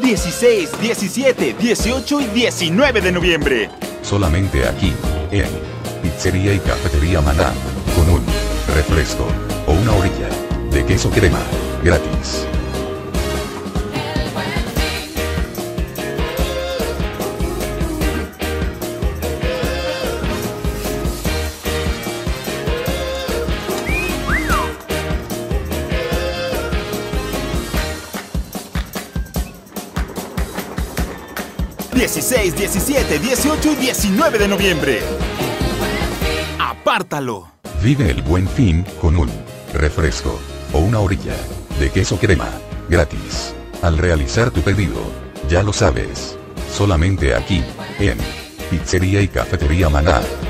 16, 17, 18 y 19 de noviembre. Solamente aquí, en Pizzería y Cafetería Maná, con un refresco o una orilla de queso crema, gratis. ...16, 17, 18 y 19 de noviembre. ¡Apártalo! Vive el Buen Fin con un refresco o una orilla de queso crema, gratis. Al realizar tu pedido, ya lo sabes. Solamente aquí, en Pizzería y Cafetería Maná.